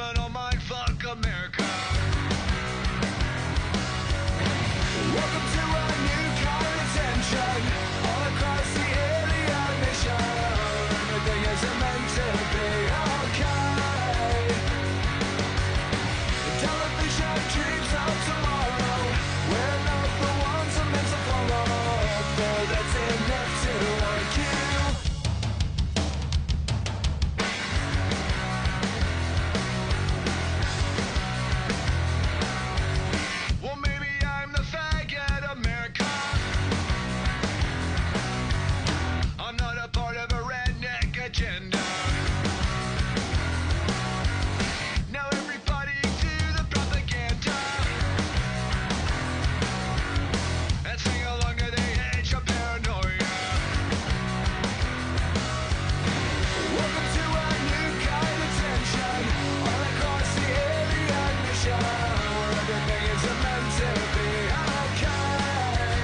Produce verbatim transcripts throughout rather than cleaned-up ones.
I don't mind, fuck America. Welcome to a new kind of tension all across the alien mission. Everything isn't meant to be okay. The television dreams of tomorrow. We're not the ones I'm meant to follow, but that's enough to like you. Well, maybe I'm the faggot America. I'm not a part of a redneck agenda. Now everybody do the propaganda and sing along to the age of paranoia. Welcome to a new kind of tension all across the alien mission, where everything is meant to be okay.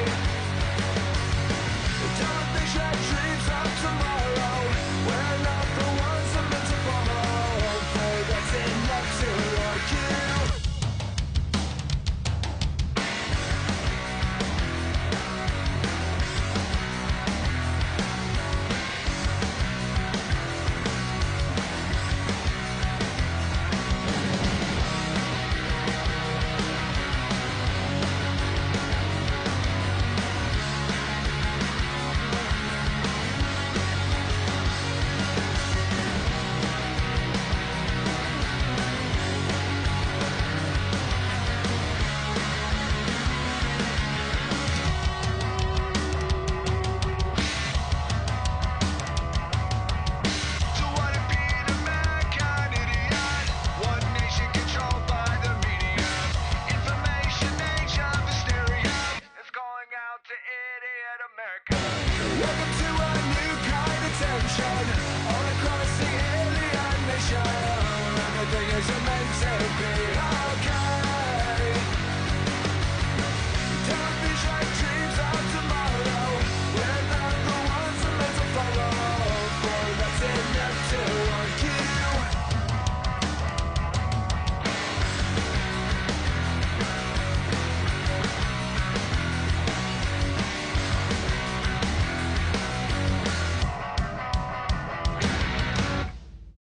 The television dreams of tomorrow. We're not the ones I'm meant to follow, but that's enough to like you. So what if being American idiot? One nation controlled by the media. Information age of hysteria is calling out to idiot America. Welcome to a new kind of tension all across the alien nation, where everything is meant to be.